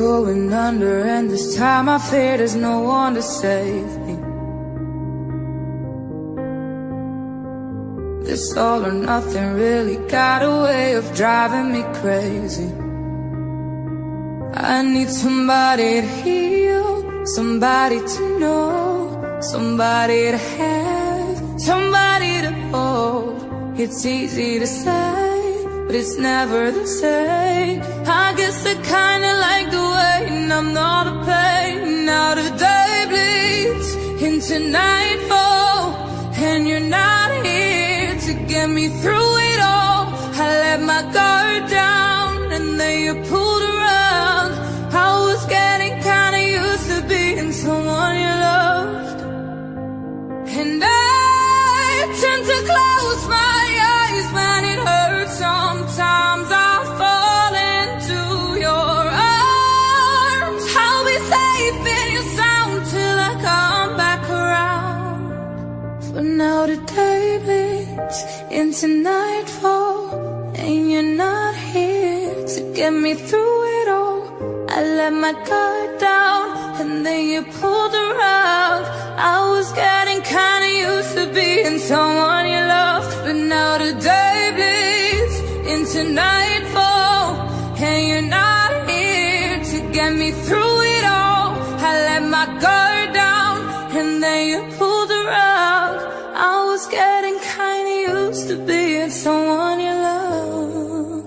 going under, and this time I fear there's no one to save me. This all or nothing really got a way of driving me crazy. I need somebody to heal, somebody to know, somebody to have, somebody to hold. It's easy to say, but it's never the same. I guess I kinda like the waiting, I'm not a pain. Now the day bleeds into nightfall, and you're not here to get me through it all. I let my guard down, and then you pulled around. I was getting kinda used to being someone you loved, and I tend to close my eyes when it hurts. Sometimes I fall into your arms. I'll be safe in your sound till I come back around. For now the day bleeds into nightfall, and you're not here to get me through it all. I let my guard down, and then you pulled around. I was getting kinda used to being someone you loved, but now the day bleeds into nightfall, and you're not here to get me through it all. I let my guard down, and then you pulled around. I was getting kinda used to being someone you loved.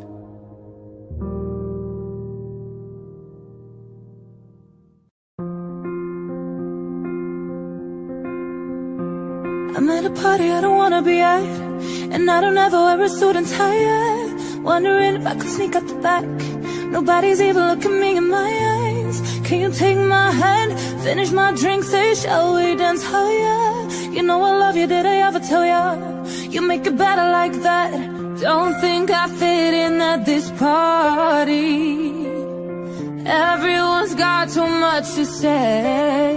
I'm at a party I don't wanna be at, and I don't ever wear a suit and tie. Wondering if I could sneak up the back. Nobody's even looking me in my eyes. Can you take my hand, finish my drink, say shall we dance higher? You know I love you, did I ever tell ya? You make it better like that. Don't think I fit in at this party. Everyone's got too much to say.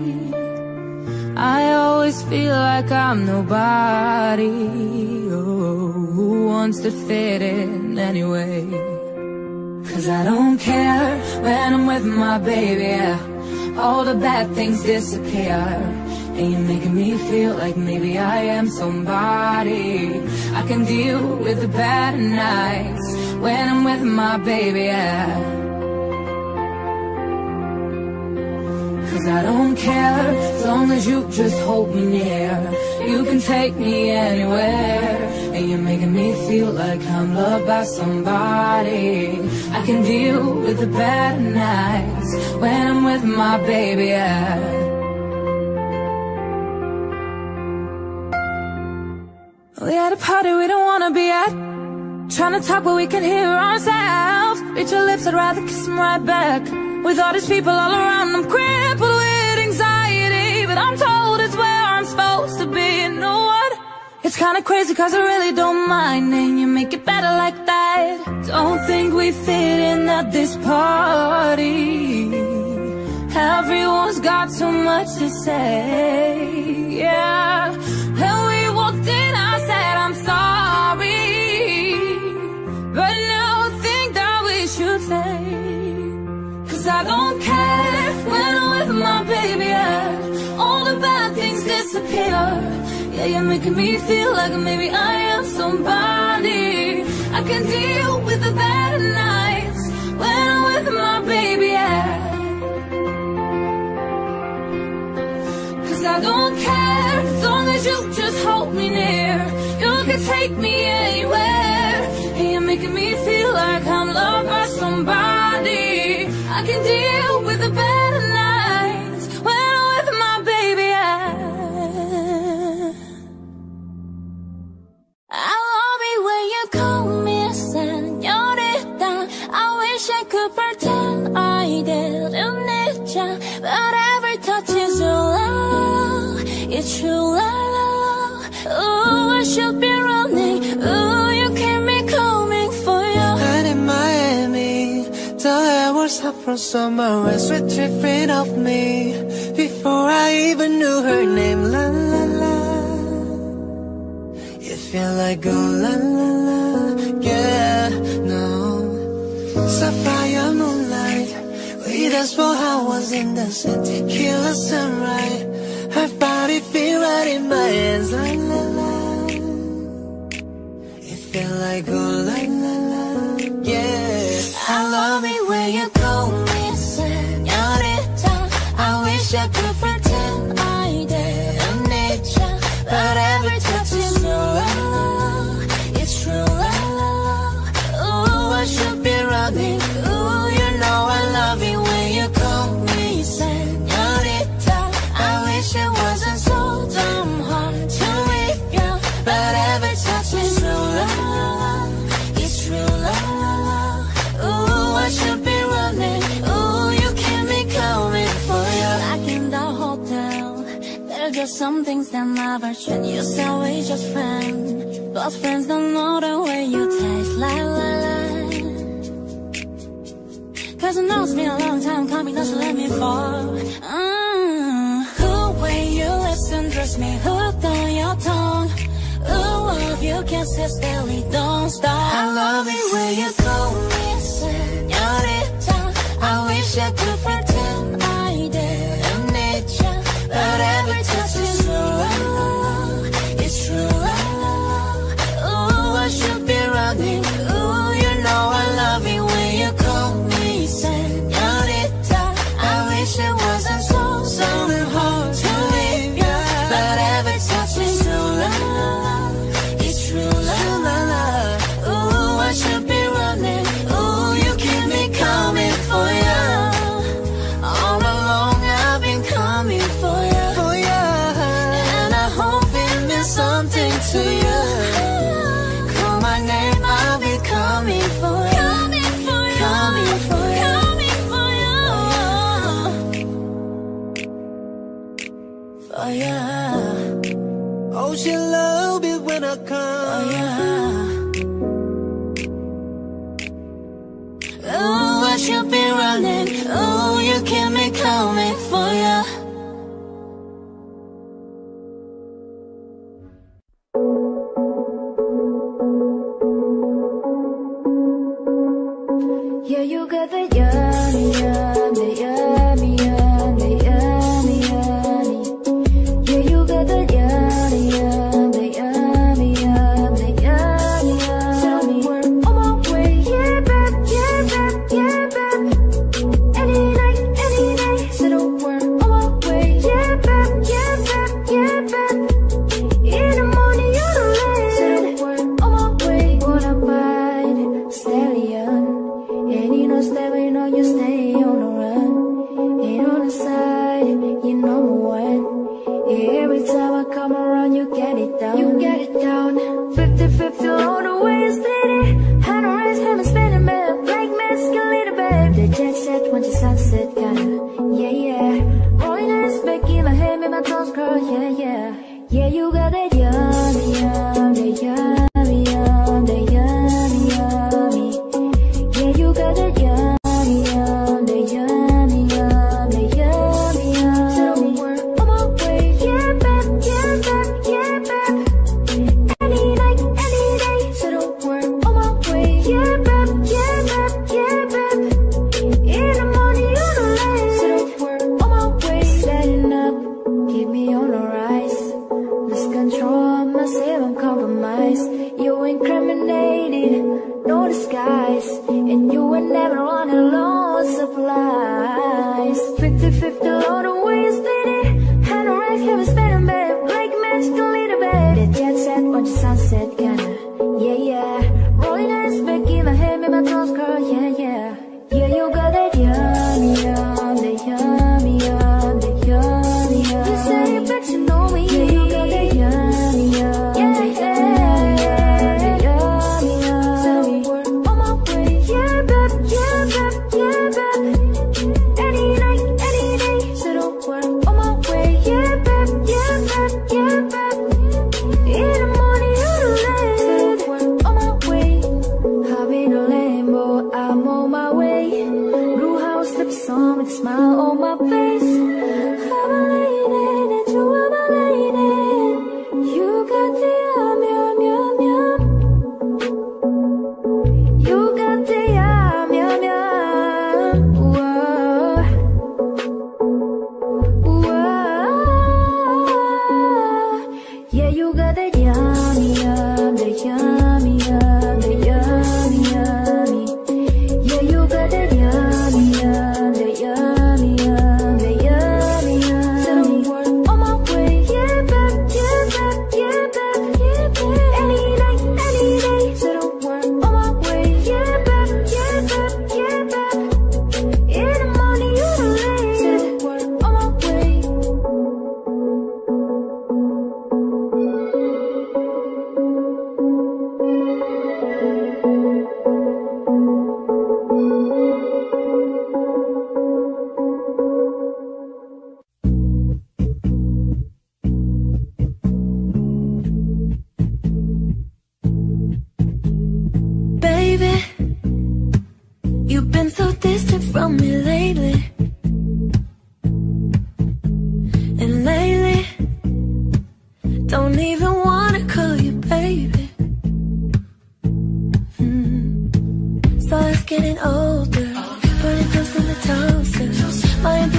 I always feel like I'm nobody. Oh, who wants to fit in anyway? 'Cause I don't care when I'm with my baby, yeah. All the bad things disappear, and you're making me feel like maybe I am somebody. I can deal with the bad nights when I'm with my baby, yeah. 'Cause I don't care, as long as you just hold me near. You can take me anywhere, and you're making me feel like I'm loved by somebody. I can deal with the bad nights when I'm with my baby, yeah. We at a party we don't wanna be at, trying to talk but we can hear ourselves. Reach your lips, I'd rather kiss them right back. With all these people all around, I'm crippled with anxiety, but I'm told it's where I'm supposed to be. You know what? It's kinda crazy 'cause I really don't mind, and you make it better like that. Don't think we fit in at this party. Everyone's got so much to say, yeah. When we walked in, I said I'm sorry, but now I think that we should stay. 'Cause I don't care when I'm with my baby, yeah. All the bad things disappear. Yeah, you're making me feel like maybe I am somebody. I can deal with the bad nights when I'm with my baby, yeah. 'Cause I don't care, as long as you just hold me near. You can take me anywhere, and you're making me feel like I'm loved by somebody. I can deal with the better nights when I'm with my baby, yeah. I love it when you call me a senorita. I wish I could pretend I didn't need ya, but every touch is your love. It's true love. Oh, I should be running. Oh, you keep me coming for you. And in Miami, the air was up from somewhere and sweet tripping off me before I even knew her name. La la la, you feel like oh la la la, yeah, no. Sapphire moonlight, Just for hours in the sun, tequila sunrise. Her body feel right in my hands, la la la. It felt like ooh la la la, yeah. I love it when you call me Senorita. I wish I could pretend I didn't need ya, but every touch is true, la la la. It's true, la la la. Ooh, I should be running. Ooh, you know I love it when you call me Senorita. I wish it wasn't so damn hard to leave you, but every touch is true, la la la. It's true, la la la. Ooh, I should be running. Ooh, you keep me coming for you. Like in the hotel, there are just some things that never change. You say we just friends, but friends don't know the way you taste, la la la. Cause I know it's been a long time coming, don't you let me fall. The way you listen, trust me, hooked on your tongue. Ooh, love you kisses steadily, don't stop. I love it when you call me Senorita. I wish I could pretend I didn't need ya, but every touch is true, la la la. It's true, la la la. Ooh, I should be running. Ooh, you know I love it when you call me Senorita. I wish it wasn't so hard to leave you, but every touch is true, la la la. It's true, la la la. Ooh, I should be running. Ooh, you keep me coming for you. All along I've been coming for you, and I hope it means something to you. Call my name, I'll be coming for you. Coming for you. Oh yeah. Oh, she love it when I come. Oh yeah. Oh, I should be running. Oh, you keep me coming for you. Yeah, you got the yummy, yummy, yummy, yummy, yummy, yummy. Yeah, you got the yummy, yummy, yummy, yummy, yummy, yummy. We're on my way, yeah, babe, yeah, babe, yeah, babe. Any night, any day. Said we're on my way, yeah, babe, yeah, babe, yeah, babe. In the morning, you're the late. Said we're on my way. Wanna bite, stallion. And you know, stay, know you stay on the run. And on the side, you number one. Every time I come around, you get it down. You get it down. 50-50 all the way, you split it. Had no rest, haven't spent a minute. Black masculine, babe. The jet set, once the sunset, kinda. Yeah, yeah. Rolling eyes back in my head, make my toes curl. Yeah, yeah. Yeah, you got that yummy, yummy, yummy, yummy, yummy, yummy. Yeah, you got that yummy, yummy, yummy, yummy, yummy, yummy. So we're on my way, yeah, babe, yeah, babe, yeah, babe. Any night, any day. So we're on my way, yeah, babe, yeah, babe, yeah, babe. In the morning, you're the late. So we're on my way, setting up, keep me on the rise. Lose control myself, I'm compromised. You incriminated, no disguise. And you were never on a low supplies. 50-50 all the way, you split it. Had no rest, haven't spent a minute. Like magic, a little bit. The jet set, watch the sunset, kinda. Yeah, yeah. Rolling eyes back in my head, make my toes curl. Yeah, yeah. Yeah, you got that yummy, yummy, yummy, yummy, yummy, yummy. You say it, but you know me. Yeah, you got that yummy, yummy, yummy, yummy, yummy. So we're on my way, yeah, babe, yeah, babe, yeah, babe. Any night, any day. So we're on my way, yeah, babe, yeah, babe, yeah, babe. In the morning, you're the late. So we're on my way. Hop in a Lambo, I'm on my way. Blue house slips on with a smile on my face. I'm a lady, and you are my lady. You got the yum, yum, yum, yum. You got the yum, yum, yum. Whoa.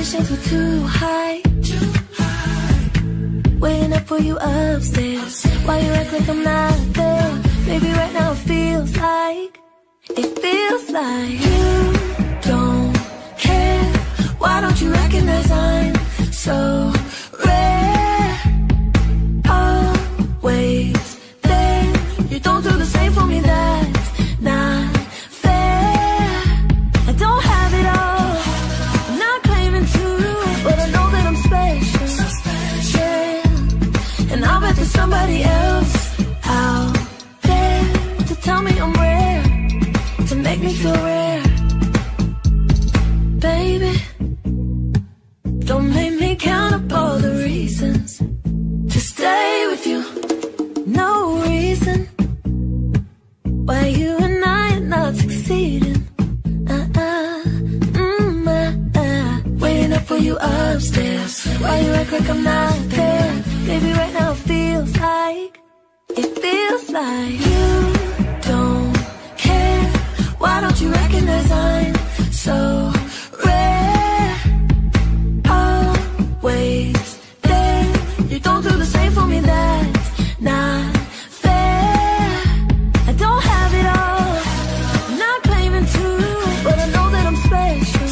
ambitions were too high. Waiting up for you upstairs. Why you act like I'm not there? Maybe right now it feels like you don't care. Why don't you recognize I'm so rare? Always there. You don't do the same for me, that's not fair. I don't have it all, I'm not claiming to, but I know that I'm special. Yeah. And I'll bet there's somebody else out there to tell me I'm rare, to make me feel rare. Baby, don't make me count up all the reasons to stay with you. No reason why you and I are not succeeding. Waiting up for you upstairs. Why you act like I'm not there? Maybe right now it feels like you don't care. Why don't you recognize I'm so rare? Always there. You don't do the same for me, that's not fair. I don't have it all, I'm not claiming to, but I know that I'm special.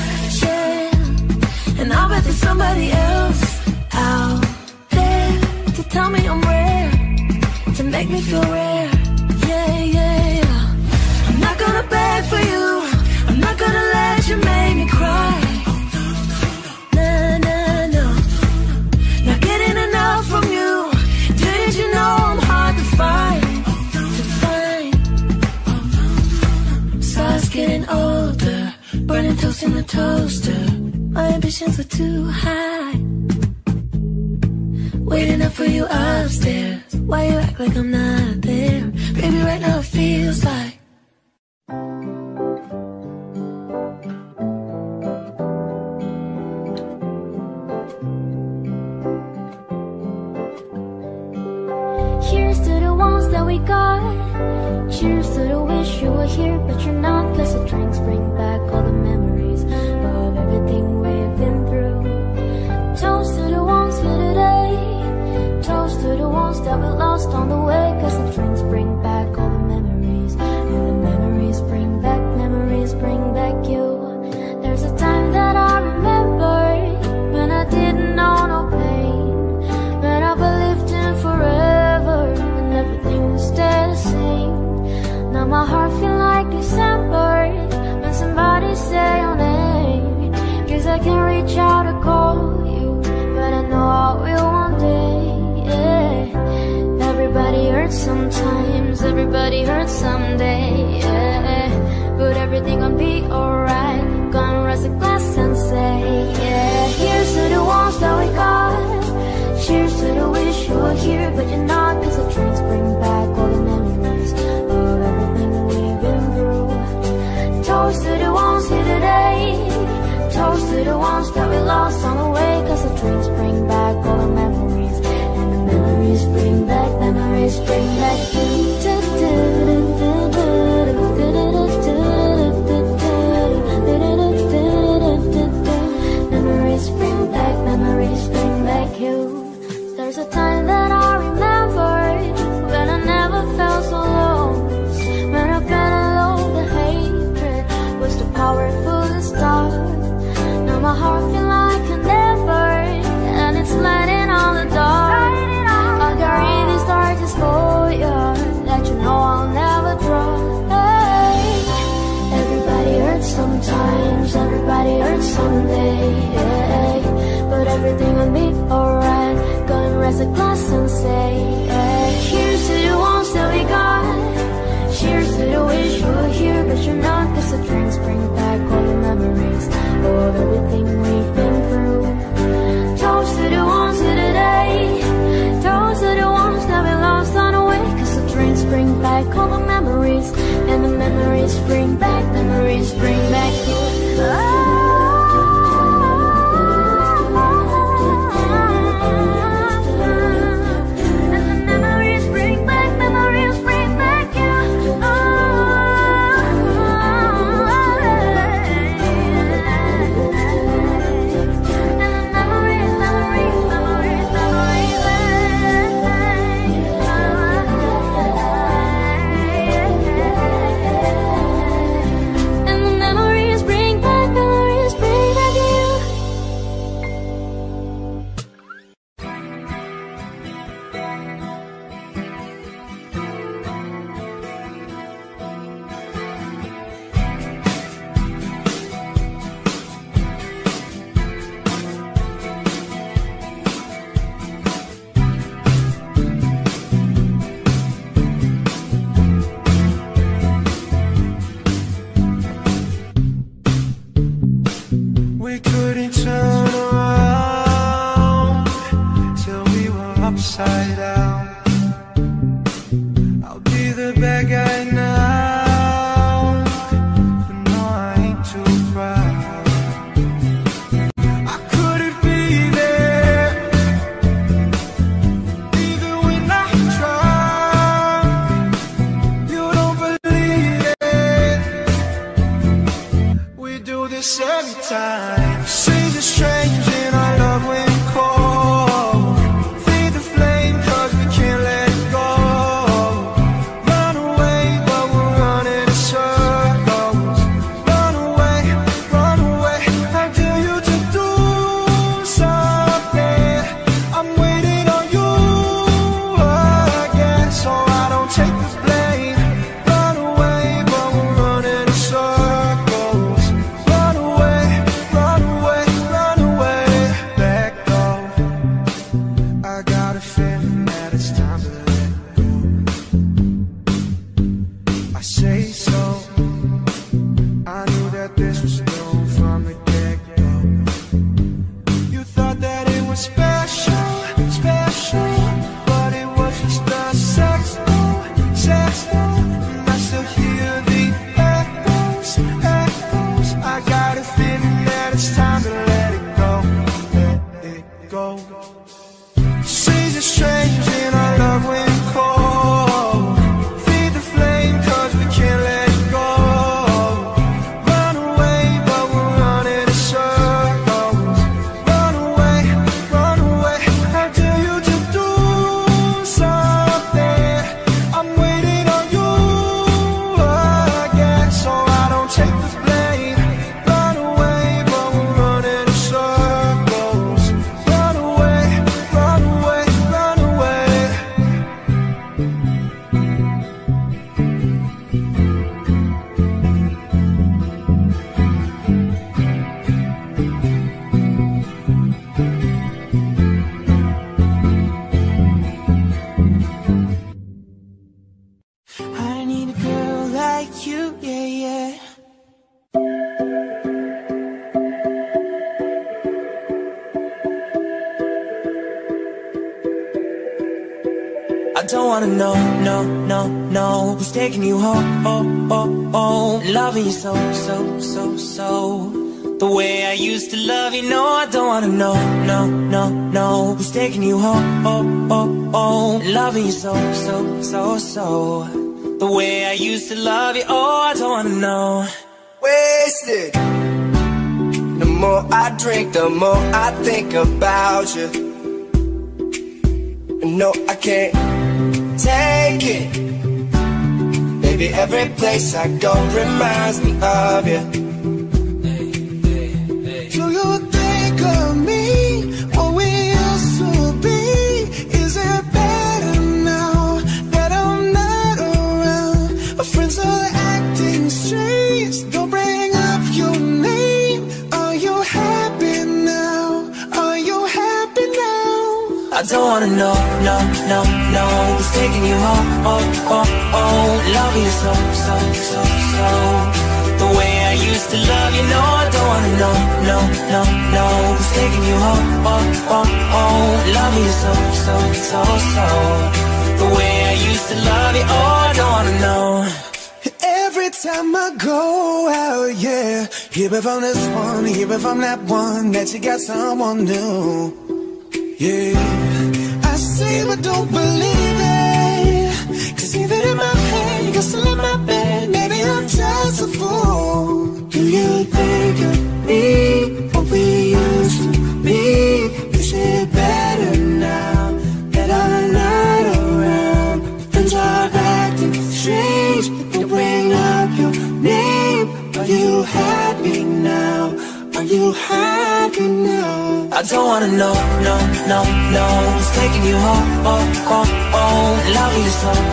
Yeah. And I'll bet there's somebody else out there to tell me I'm rare, to make me feel rare. Yeah, yeah, yeah. I'm not gonna beg for you, I'm not gonna let you make me cry. Nah, nah, no. Not getting enough from you. Didn't you know I'm hard to find? Stars getting older, burning toast in the toaster. My ambitions were too high. Waiting up for you upstairs. Why you act like I'm not there? Baby, right now it feels like Cheers to the ones that we got. Cheers to the wish you were here, but you're not. Cause the drinks bring back all the memories of everything we've been through. Toast to the ones here today. Toast to the ones that we lost on the way. Cause the drinks bring back all the memories, and the memories bring back you. There's a time that I remember when I didn't know no pain, when I believed in forever and everything would stay the same. Now my heart feel like December when somebody say your name. Cause I can't reach out to call you, but I know I will one day. Yeah. Everybody hurts sometimes, everybody hurts someday. Yeah. But everything gon' be alright. Gonna raise a glass and say, yeah. Here's to the ones that we got. Cheers to the wish you were here, but you're not. Cause the drinks bring back all the memories of everything we've been through. Toast to the ones here today. Toast to the ones that we lost on the way. Cause the drinks bring back all the memories, and the memories bring back you. Memories bring back you. There's a time that I remember when I never felt so lost, when I felt alone, the hatred was too powerful to stop. Now my heart feel like a never, and it's lighting on the dark. I'll carry these torches for you, let you know I'll never drop. Hey. Everybody hurts sometimes, everybody hurts someday. Hey. But everything will be alright. Gonna raise a glass and say, hey. Cheers to the ones that we got. Cheers to the wish you were here, but you're not. Cause the drinks bring back all the memories of everything we've been through. Toast to the ones here today. Toast to the ones that we lost on the way. Cause the drinks bring back all the memories, and the memories bring back you. Oh. turn around till we were upside down. I'll be the bad guy now, but no, I ain't too proud. I couldn't be there, even when I tried. You don't believe it, we do this every time. Seems strange in our love when cold. Feed the flame 'cause we can't let it go. Run away, but we're running in circles. Run away, I dare you to do something. I'm waiting on you again, so I don't take the blame. Run away, but we're running in circles. Run away, let go. I got a feeling that it's time to let go. I say so. I knew that this was doomed from the get-go. You thought that it was special, but it was just a sex though. And I still hear the echoes. I got a feeling that it's time to let it go. Seems strange in our love when cold. Feed the flame 'cause we can't let it go. Run away, but we're running in circles. Run away, I dare you to do something. I'm waiting on you again, so I don't take the blame. Run away, but we're running in circles. Run away. I need a girl like you, yeah. I don't wanna know, no, who's taking you home, loving you so. The way I used to love you, no, I don't wanna know, no, who's taking you home, loving you so. The way I used to love you, oh, I don't wanna know. Wasted. The more I drink, the more I think about you. No, I can't take it. Baby, every place I go reminds me of you. Do you think of me, what we used to be? Is it better now that I'm not around? My friends are acting strange, don't bring up your name. Are you happy now? Are you happy now? I don't wanna know, no, who's taking you home, loving you so. The way I used to love you, no, I don't wanna know, no, who's taking you home, loving you so. The way I used to love you, oh, I don't wanna know. Every time I go out, yeah, hear it from this one, hear it from that one, that you got someone new. Yeah, I see but don't believe it, 'cause even in my head, you're still in my bed. Maybe I'm just a fool. Do you think of me, what we used to be? Is it better now that I'm not around? Friends are acting strange, don't bring up your name. Are you happy now? Are you happy now? I don't wanna know, no, who's taking you home, loving you so.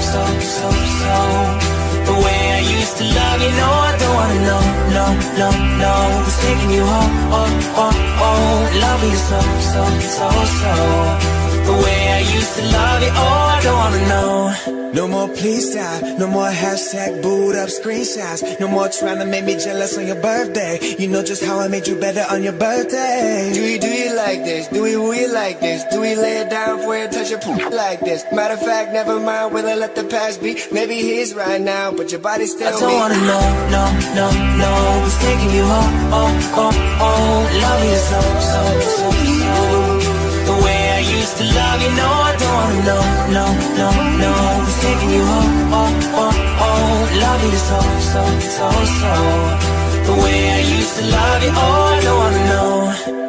The way I used to love you, no, I don't wanna know, no, who's taking you home, loving you so. The way I I used to love you, oh, I don't wanna know. No more please stop, no more hashtag boot up screenshots. No more trying to make me jealous on your birthday. You know just how I made you better on your birthday. Do you like this? Do we like this? Do we lay it down for you, touch your poop like this? Matter of fact, never mind, will I let the past be? Maybe he's right now, but your body's still me. I don't wanna know, no, who's taking you home, love you so. The way I used to love you, no, I don't wanna know, who's taking you home, love you so. The way I used to love you, oh, I don't wanna know.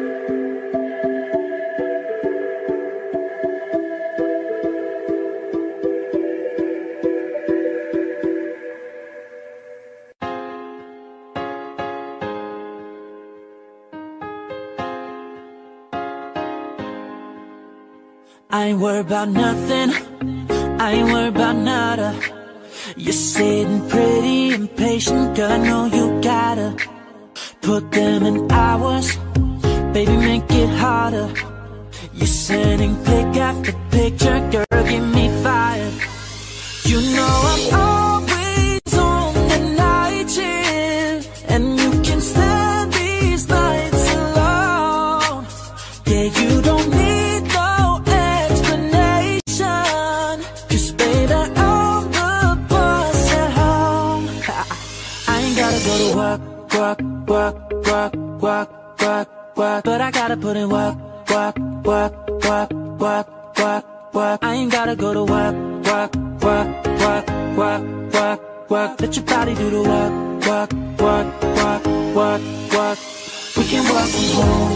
I ain't worried about nothing, I ain't worried about nada. You're sitting pretty impatient, girl, I know you gotta put them in hours, baby, make it harder. You're sending pic after picture, girl, get me fired. You know I'm always on the night shift, and you can stand these nights alone. Yeah, you don't need no explanation, 'cause baby, I'm the boss at home. I ain't gotta go to work, but I gotta put in work. I ain't gotta go to work. Let your body do the work. We can work from home.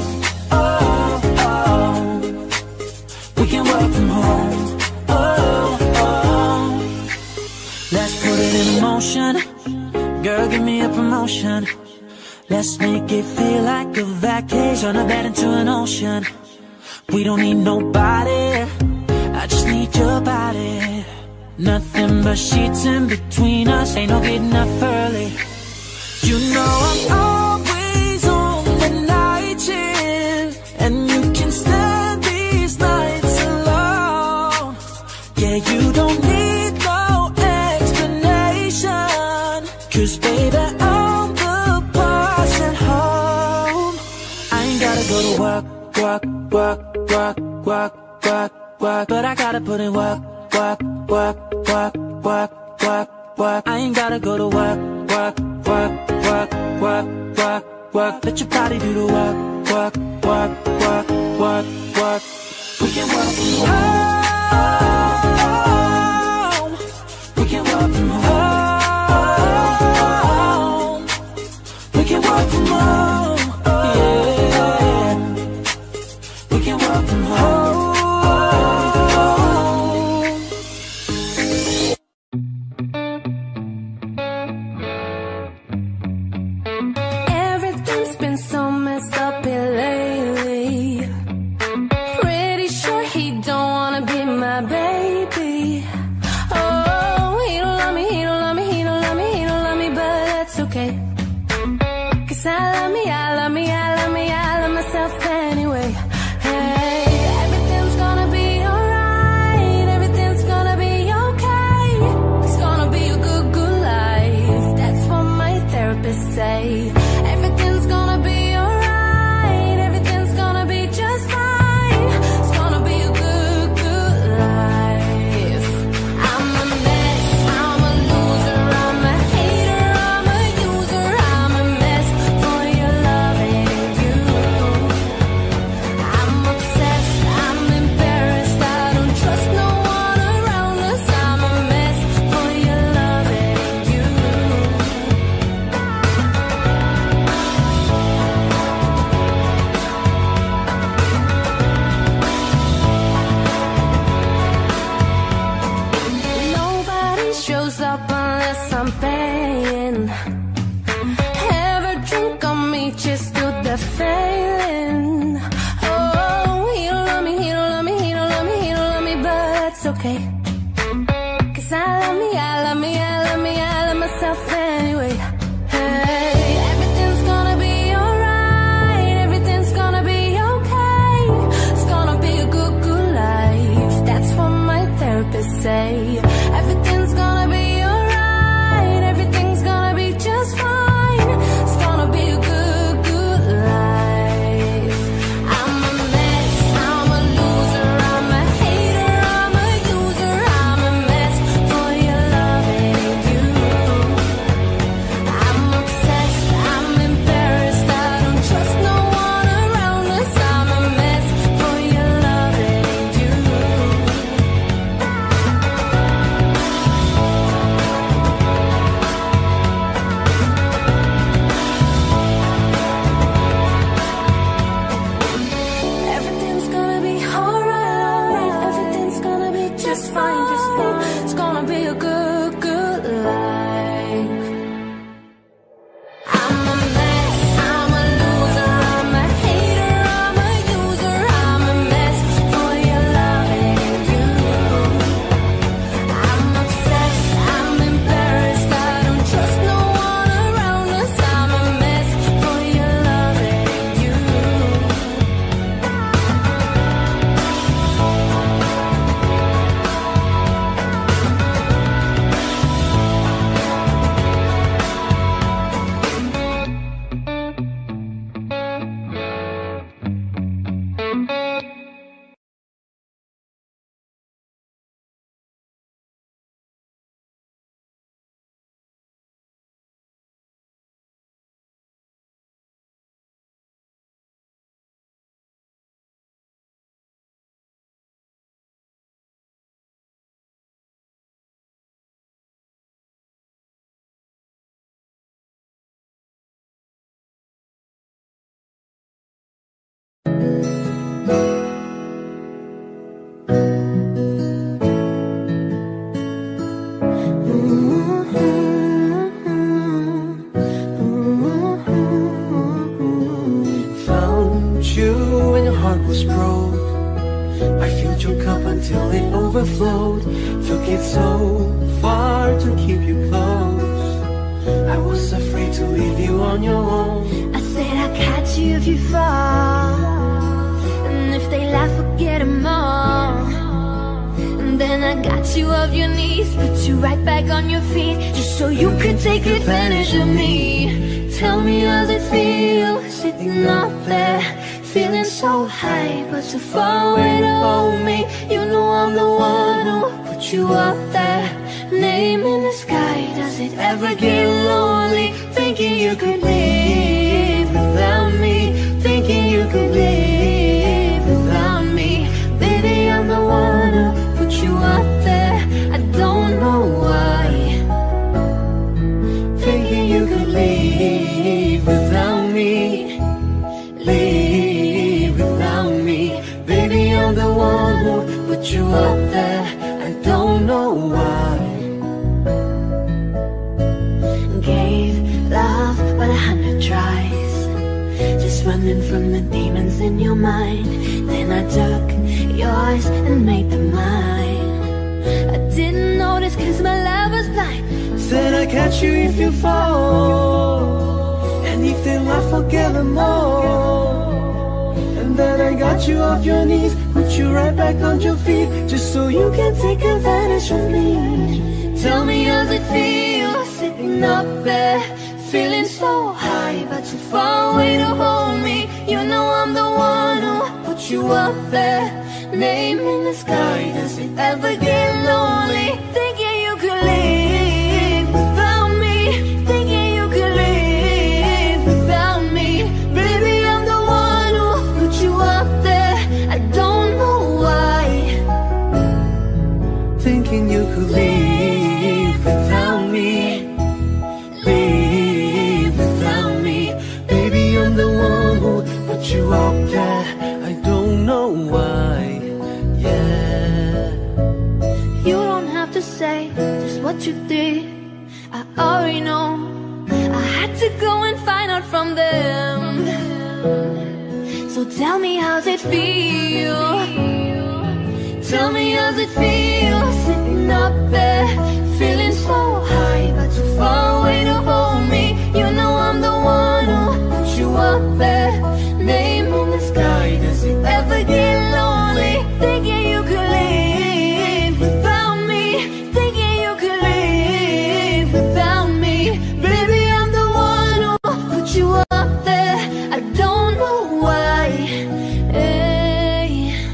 Oh. We can work from home. Oh. Let's put it in motion. Girl, give me a promotion. Let's make it feel like a vacation. Turn a bed into an ocean. We don't need nobody, I just need your body. Nothing but sheets in between us, ain't no getting up early. You know I'm always on the night shift, and you can stand these nights alone. Yeah, you don't need no explanation, 'cause baby, I'm the boss at home. I ain't gotta go to work, but I gotta put in work. I ain't gotta go to work. Let your body do the work. We can work from home. We can work from home. We can work from home. Yeah. We can work from home. Life. heart was broke. I filled your cup until it overflowed. Took it so far to keep you close. I was afraid to leave you on your own. I said I'd catch you if you fall, and if they laugh, forget them all. And then I got you off your knees, put you right back on your feet, just so you could take advantage of me. Tell me, how's it feel, sitting up there, feeling so high, but so far away to hold me. You know I'm the one who put you up there, name in the sky. Does it ever get lonely, thinking you could live without me, thinking you could live without me? Baby, I'm the one who put you up there, I don't know why, thinking you could live without me, live without me. Baby, I'm the one who put you up there, I don't know why. Gave love but 100 tries, just running from the demons in your mind. Then I took yours and made them mine. I didn't notice cause my love was blind. Said I'd catch you if you fall, and if they laugh, forget them all. And then I got you off your knees, put you right back on your feet, just so you can take advantage of me. Tell me, how's it feel, sitting up there, feeling so high, but too far away to hold me. You know I'm the one who put you up there, name in the sky. Does it ever get lonely, thinking you could live without me, thinking you could live without me? Baby, I'm the one who put you up there, I don't know why, thinking you could live without me, live without me. Baby, I'm the one who put you up there, I don't know why, yeah. You don't have to say just what you did, I already know. I had to go and find out from them. So tell me, how's it feel? Tell me, how's it feel, sitting up there, feeling so high, but too far away to hold me. You know I'm the one who put you up there, name in the sky. Does it ever get lonely, thinking you could live without me, thinking you could live without me? Baby, I'm the one who put you up there, I don't know why, hey.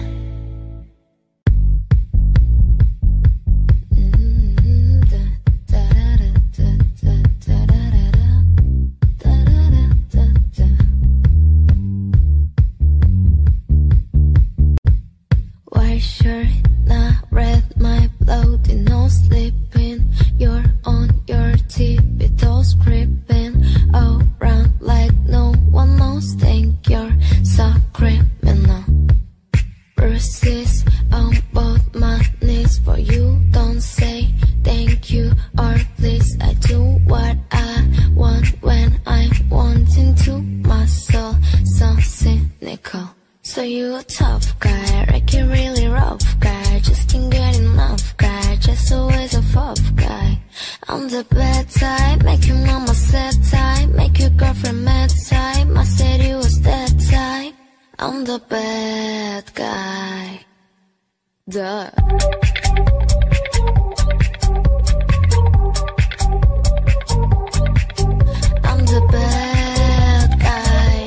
White shirt, not red, my bloody nose sleeping. You're on your TV, those creeping around like no one knows. Think you're so criminal. Bruises on both my knees for you. Don't say thank you or please. I do what I want when I'm wanting to. My soul so cynical. So you a tough guy, like you really rough guy, just can't get enough guy, just always a fuck guy. I'm the bad type, make your mama sad type, make your girlfriend mad type. I said you was that type. I'm the bad guy. Duh. I'm the bad guy.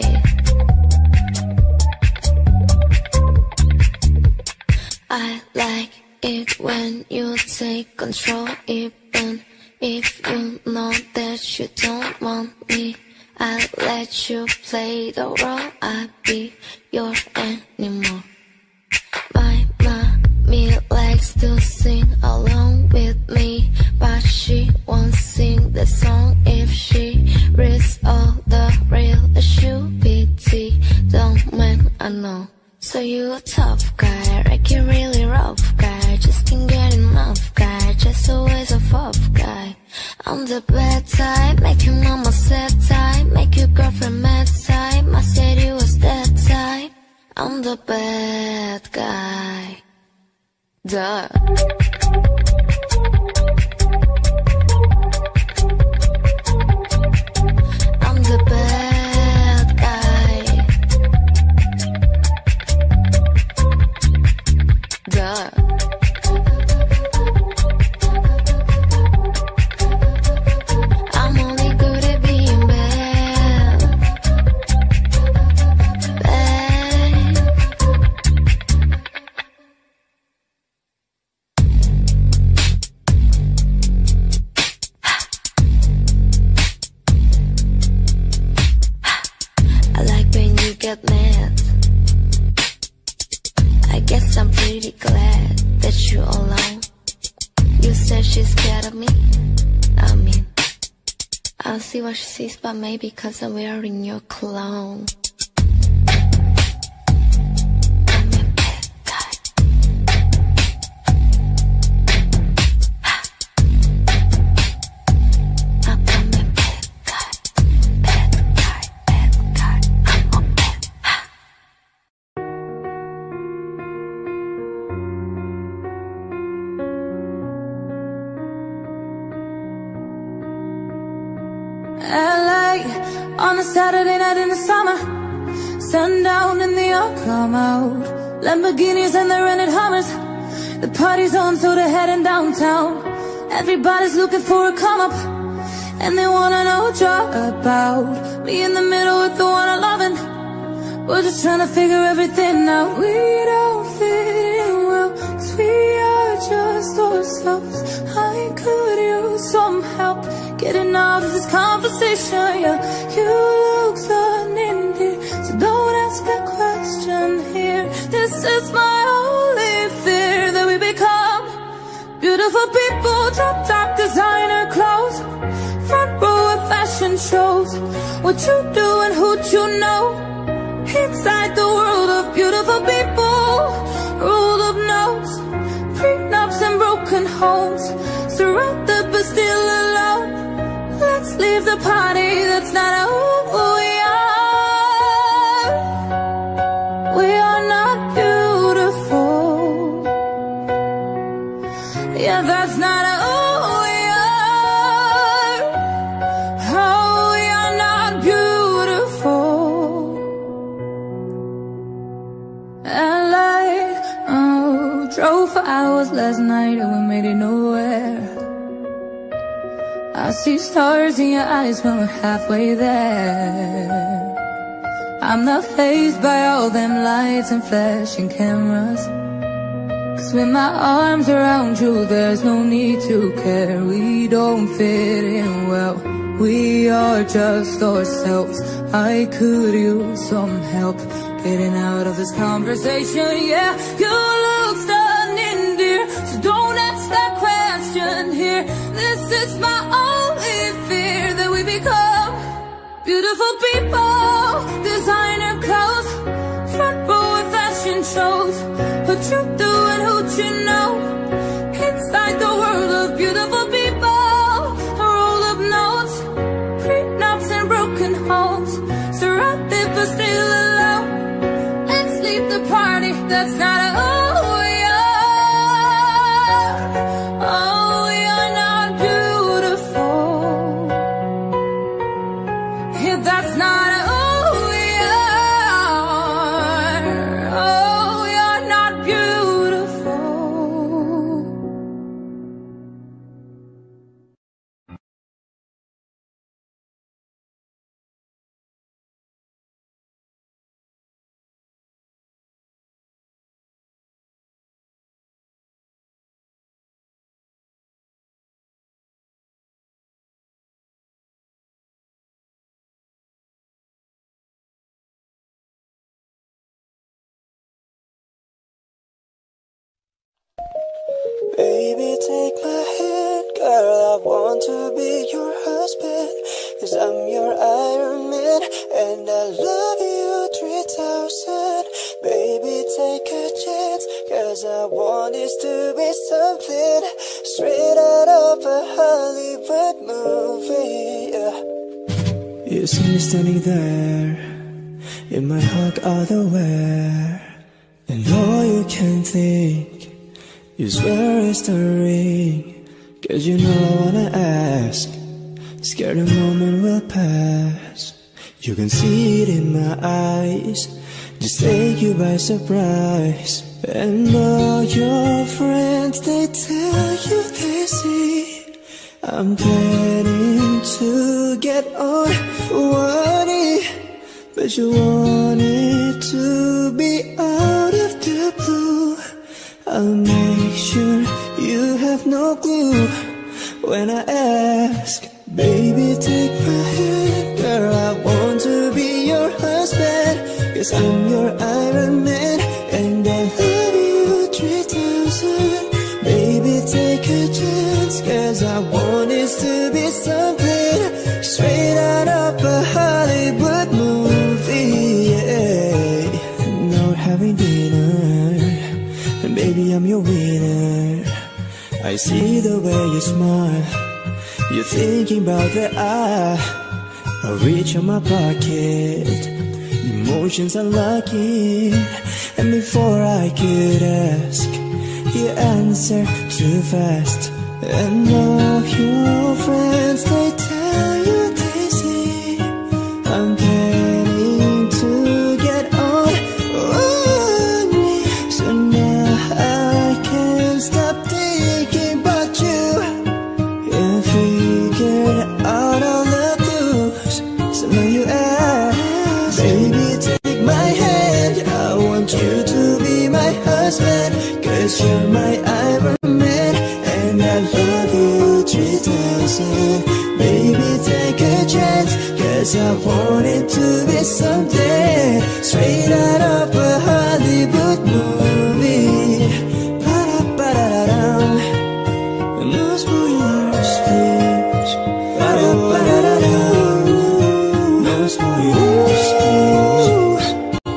I like it when you take control, even if you know that you don't want me. I'll let you play the role, I'll be your animal. My mommy likes to sing along with me, but she won't sing the song if she reads all the real stupidity. Don't mind, I know. So you a tough guy, like you really rough guy, just can't get enough guy, just always a fuck guy. I'm the bad type, make your mama sad type, make your girlfriend mad type. I said you was that type. I'm the bad guy. Duh. I'm the bad guy. Duh. I'm only good at being bad. Bad. I like when you get mad. I guess I'm pretty glad that you're alone. You said she's scared of me. I mean, I'll see what she sees, but maybe 'cause I'm wearing your cologne. I'm a bad guy. I'm a bad guy. Bad guy, bad guy. I'm a bad. LA on a Saturday night in the summer, sundown and the all come out. Lamborghinis and the rented Hummers. The party's on, so they're heading downtown. Everybody's looking for a come up, and they wanna know what you're about. Me in the middle with the one I'm loving. We're just trying to figure everything out. We don't fit in well, 'cause we are just ourselves. I could use some help getting out of this conversation. Yeah, you look unending, so don't ask that question here. This is my only fear, that we become beautiful people, drop top designer clothes, front row at fashion shows. What you do and who you know, inside the world of beautiful people, rolled up notes, prenups and broken homes, surrounded but still alone. Let's leave the party, that's not who we are. We are not beautiful. Yeah, that's not who we are. Oh, we are not beautiful. LA, oh, drove for hours last night and we made it nowhere. I see stars in your eyes when we're halfway there. I'm not fazed by all them lights and flashing cameras, 'cause with my arms around you there's no need to care. We don't fit in well, we are just ourselves. I could use some help getting out of this conversation. Yeah, you look stunning, dear, so don't ask that question here. This is my only fear, that we become beautiful people, designer clothes, front row at fashion shows. What you do and who you know, inside the world of beautiful people, roll up notes, prenups and broken homes, surrounded but still alone. Let's leave the party, that's not who we are. Oh, we are not beautiful. Yeah, that's not who we are. Oh, we are not beautiful. Baby, take my hand, girl, I want to be your husband, 'cause I'm your Iron Man, and I love you 3000. Baby, take a chance, 'cause I want this to be something straight out of a Hollywood movie. You see me standing there, in my heart otherwhere. And all you can think is where is the ring? 'Cause you know I wanna ask, scared the moment will pass. You can see it in my eyes, just take you by surprise. And all your friends, they tell you they see I'm planning to get on one it, but you want it to be out of the blue. I'll make sure you have no clue when I ask, baby take my hand, girl I want to be your husband. 'Cause I'm your Iron Man and I love you 3000. Baby take a chance, 'cause I want it to be something straight out of a Hollywood movie, yeah. Now we're having dinner, and baby I'm your winner. I see the way you smile, you're thinking about that I'll reach on my pocket. Emotions are locking, and before I could ask, you answer too fast. And all your friends, they tell you they see I'm planning to get on me. So now I can't stop thinking about you. You figured out all the clues, so now you ask, baby take my hand, I want you to be my husband. 'Cause you're my Iron Man and I love you 3000. Baby take a chance, 'cause I want it to be something straight out of a Hollywood movie. Ba-da-ba-da-da-dum. No spoilers please. Ba-da-ba-da-da-dum. No spoilers please.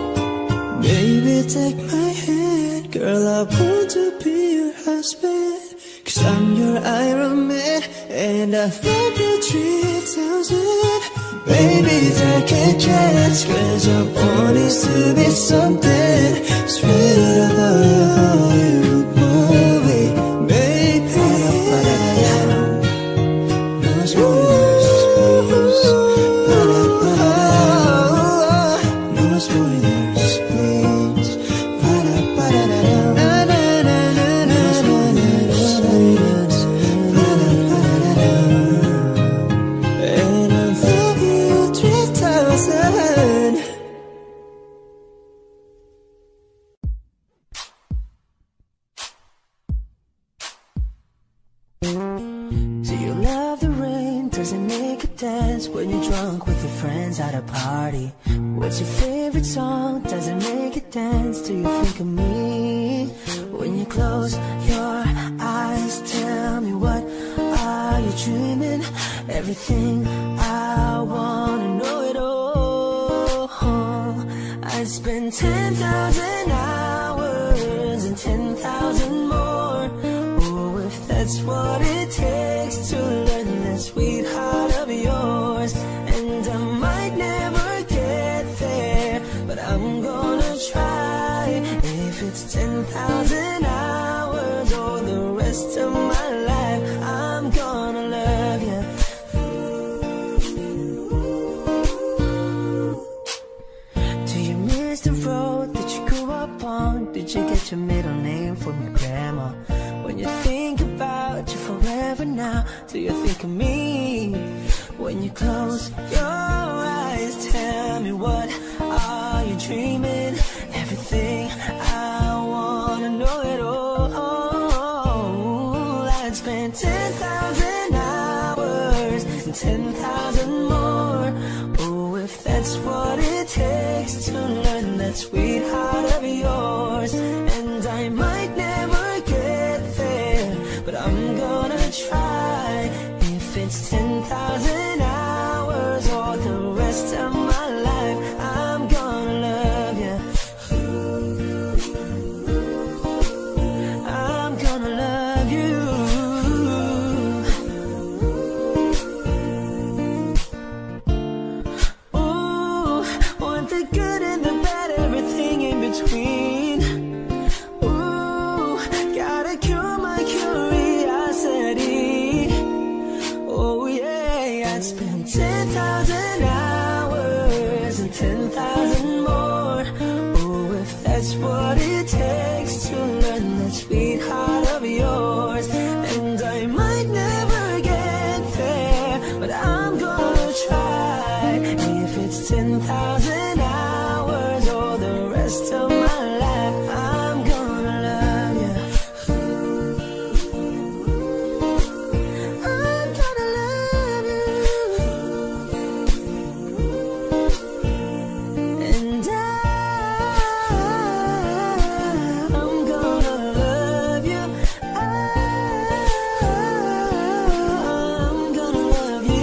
Baby take my hand, girl I want to be your husband. 'Cause I'm your Iron Man and I love you 3000. Baby take a chance, 'cause I want it to be something straight out of a Hollywood movie. Baby no spoilers please. No spoilers please. And I love you 3000. Do you love the rain? Does it make you dance when you're drunk with your friends at a party? What's your favorite song? Does it make you dance? Do you think of me? When you close your eyes, tell me what are you dreaming? Everything I wanna know it all. I'd spend 10,000 hours and 10,000 more. Oh, if that's what it takes to learn that sweetheart of yours. And I might never get there, but I'm gonna try. If it's 10,000 hours or the rest of my life, I'm gonna love you. Do you miss the road that you grew up on? Did you get your middle name from your grandma? When you think about you forever now, do you think of me? When you close your eyes, tell me what are you dreaming? Everything I wanna know it all. I'd spend 10,000 hours and 10,000 more. Oh, if that's what it takes to learn that sweetheart of yours. And I might never get there, but I'm gonna try. If it's 10,000 hours or the rest of my life, I'm gonna love you. I'm gonna love you. Ooh, want the good what it takes to learn that sweetheart of yours. And I might never get there, but I'm gonna try. If it's 10,000 hours or the rest of my life, I'm gonna love you. I'm gonna love you. And I'm gonna love you. I'm gonna love you.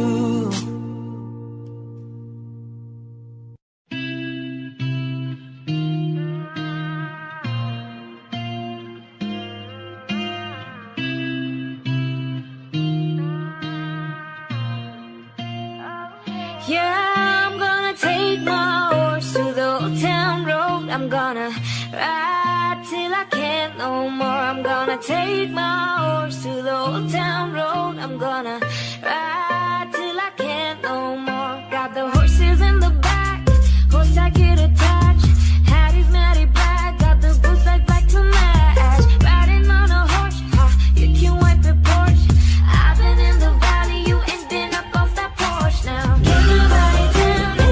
Yeah, I'm gonna take my horse to the old town road. I'm gonna ride till I can't no more. I'm gonna take my horse to the old town road. I'm gonna ride till I can't no more. Got the horses in the back, horse I get attached. Hattie's matty black, got the boots like black to match. Riding on a horse, ha, you can wipe the porch. I've been in the valley, you ain't been up off that porch now. Can't nobody tell me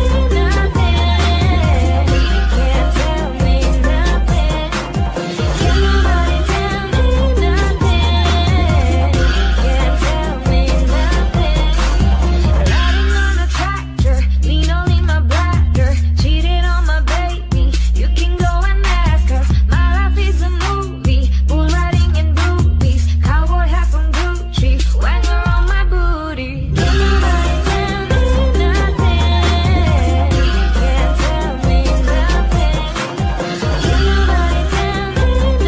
nothing. Can't tell me nothing. Can't nobody tell me nothing. Can't tell me nothing. Riding on a tractor, lean all in my bladder. Cheated on my baby, you can go and ask her. My life is a movie, bull riding in boobies. Cowboy hat from Gucci, wanger on my booty. Can't nobody tell me nothing. Can't tell me nothing. Can't nobody tell me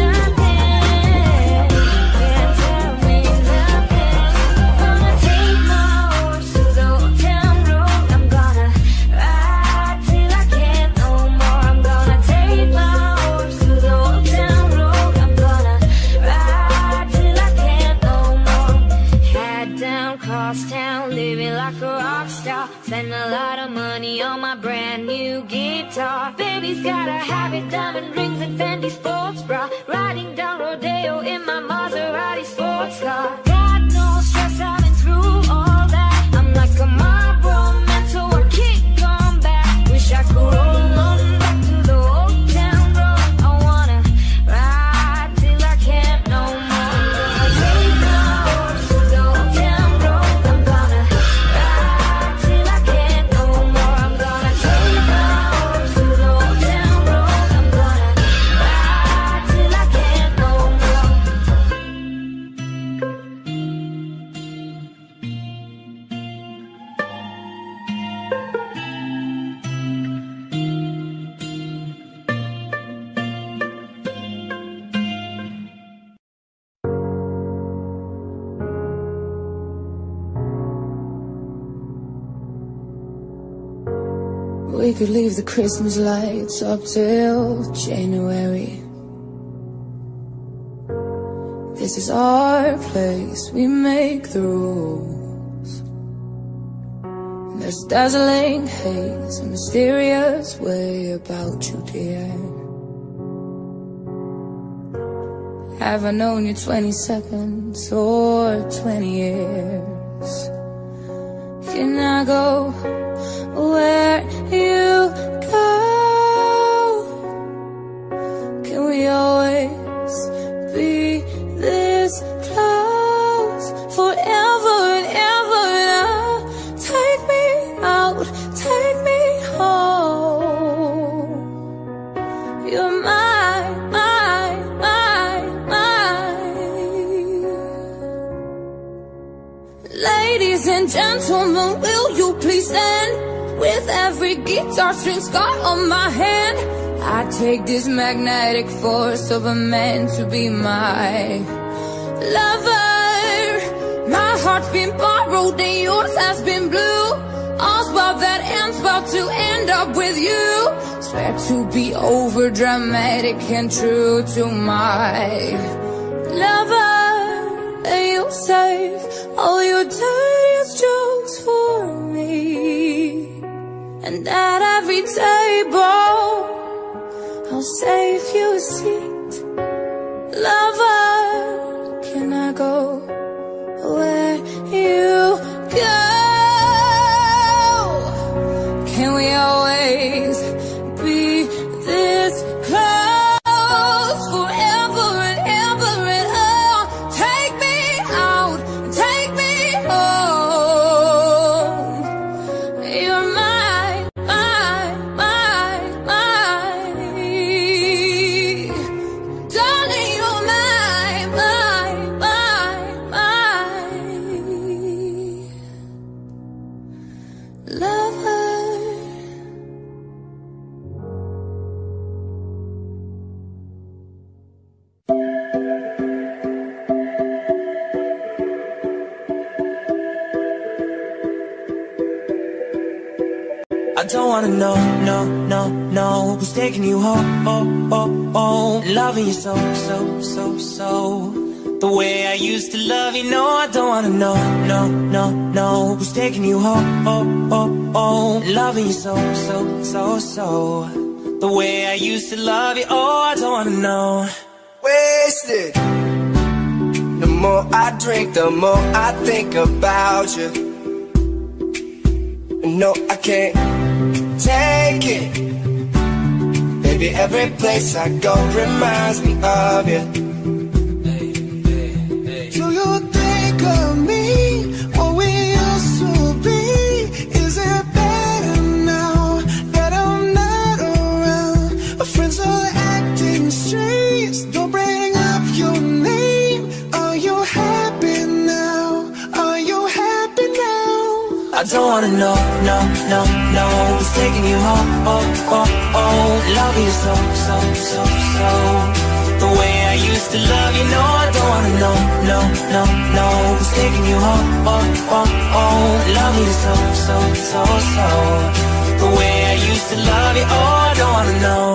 nothing. Can't tell me nothing. Gonna take my horse to the old town road. I'm gonna ride till I can't no more. I'm gonna take my horse to the old town road. I'm gonna ride till I can't no more. Head down, cross town, living like a rock star. Spend a lot of money on my brand new guitar. Baby's got a habit, diamond rings and Fendi sports bra. Riding down Rodeo in my Maserati sports car. Got no stress, I've been through all that. I'm like a Marlboro man, so I kick on back. Wish I could roll on back to the old town road. I wanna ride till I can't no more. I'm gonna take my horse to the old town road. I'm gonna ride till I can't no more. I'm gonna take my horse to the old town road. I'm gonna ride till I can't no more. We could leave the Christmas lights up till January. This is our place, we make the rules. And there's dazzling haze, a mysterious way about you, dear. Have I known you 20 seconds or 20 years? Can I go where you go? Can we always be this close forever and ever? Now take me out, take me home. You're mine, mine, mine, mine. Ladies and gentlemen, will you please stand? With every guitar string scar on my hand, I take this magnetic force of a man to be my lover. My heart's been borrowed and yours has been blue. All's about that ends about to end up with you. Swear to be over dramatic and true to my lover. And you'll save all your dirtiest jokes for me. And at every table, I'll save you a seat. Lover, can I go where you go? Can we always be this close forever and ever and oh, take me out, take me home. You're mine, mine, mine, mine. Darling, you're mine, mine, mine, mine. Lover. I don't wanna know, no, no, no, who's taking you home, oh, oh, oh, loving you so, so, so, so, the way I used to love you. No, I don't wanna know, no, no, no, who's taking you home, oh, oh, oh, loving you so, so, so, so, the way I used to love you. Oh, I don't wanna know. Wasted. The more I drink, the more I think about you. No, I can't take it. Baby, every place I go reminds me of you. Do you think of me, what we used to be? Is it better now that I'm not around? My friends are acting strange, don't bring up your name. Are you happy now? Are you happy now? I don't wanna know, no, no, no, who's taking you home, oh, oh, oh, loving you so, so, so, so, the way I used to love you. No, I don't wanna know, no, no, no, who's taking you home, oh, oh, oh, loving you so, so, so, so, the way I used to love you. Oh, I don't wanna know.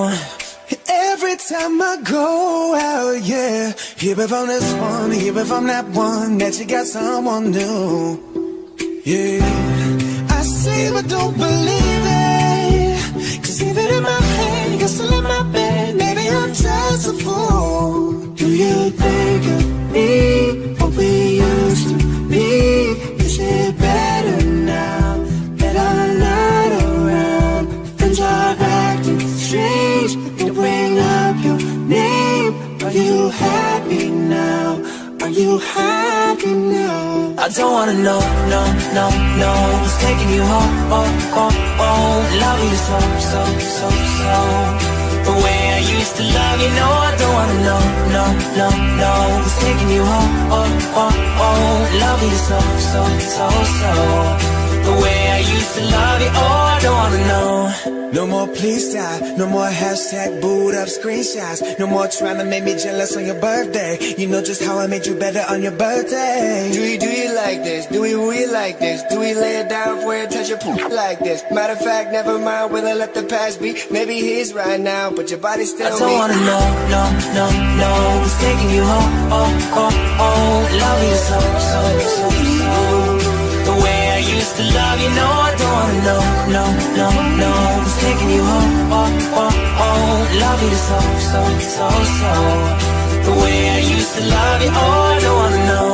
Every time I go out, yeah, hear it from this one, hear it from that one, that you got someone new. Yeah, I see but don't believe it, 'cause even in my head, you're still in my bed. Maybe I'm just a fool. Do you think of me, what we used to be? Is it better now that I'm not around? Friends are acting strange, they bring up your name. Are you happy now? Are you happy now? I don't wanna know, no, no, no, who's taking you home, oh, oh, oh, loving you so, so, so, so, the way I used to love you. No, I don't wanna know, no, no, no, who's taking you home, oh, oh, oh, loving you so, so, so, so, the way I used to love you. Oh, I don't wanna know. No more please stop, no more hashtag booed up screenshots. No more trying to make me jealous on your birthday. You know just how I made you better on your birthday. Do you like this? Do we really like this? Do we lay it down for you, touch your poop like this? Matter of fact, never mind, will I let the past be? Maybe he's right now, but your body's still me. I don't wanna know, no, no, no, who's taking you home, oh, oh, oh, loving you so, so, so, so, the way I used to love you. No, I don't wanna know, no, no, no, who's taking you home, oh, oh, oh, loving you so, so, so, so, the way I used to love you. Oh, I don't wanna know.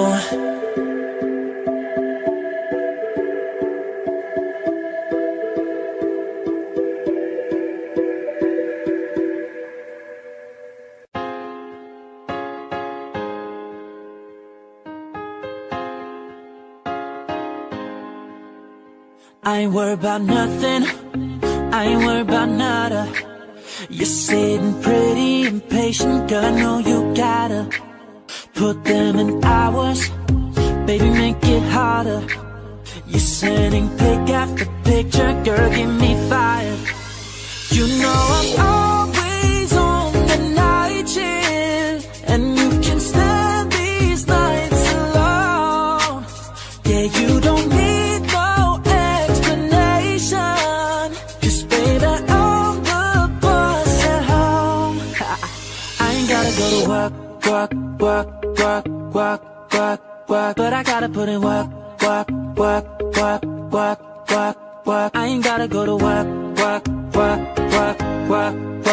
I ain't worried about nothing, I ain't worried about nada. You're sitting pretty impatient, girl, I know you gotta put them in hours, baby, make it harder. You're sending pic after picture, girl, get me fired. You know I'm always on the night shift, and you can stand these nights alone. Yeah, you don't need no explanation, 'cause baby, I'm the boss at home. I ain't gotta go to work, work, work, work, work, work, work, but I gotta put in work, work, work, work, work, work, work. I ain't gotta go to work, work, work, work, work, work,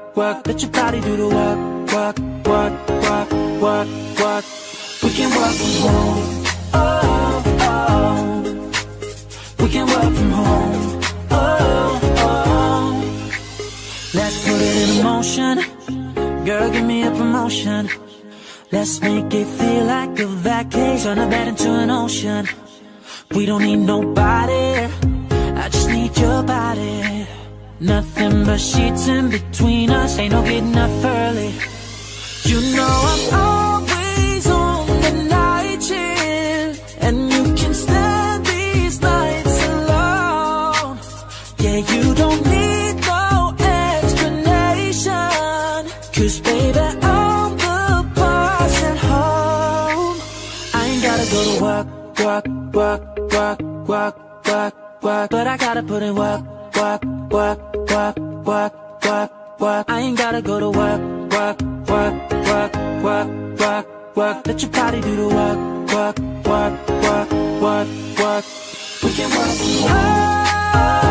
work. Let your body do the work, work, work, work, work, work. We can work from home, oh, oh. We can work from home, oh, oh. Let's put it in motion. Girl, give me a promotion. Let's make it feel like a vacation. Turn a bed into an ocean. We don't need nobody, I just need your body. Nothing but sheets in between us, ain't no getting up early. You know I'm always on the night shift, and you can stand these nights alone. Yeah, you don't need no explanation, 'cause baby, I'm the boss at home. I ain't gotta go to work, work, work, work, work, work, work, but I gotta put in work, work, work, work, work, work, work. I ain't gotta go to work, work, work, work, work, work, work. Let your body do the work, work, work, work, work, work. We can work from home.